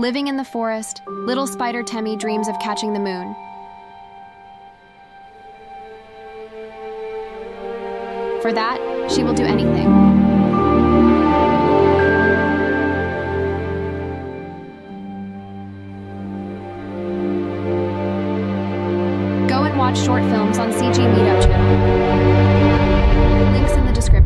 Living in the forest, little spider Temmie dreams of catching the moon. For that, she will do anything. Go and watch short films on CGMeetup channel. Links in the description.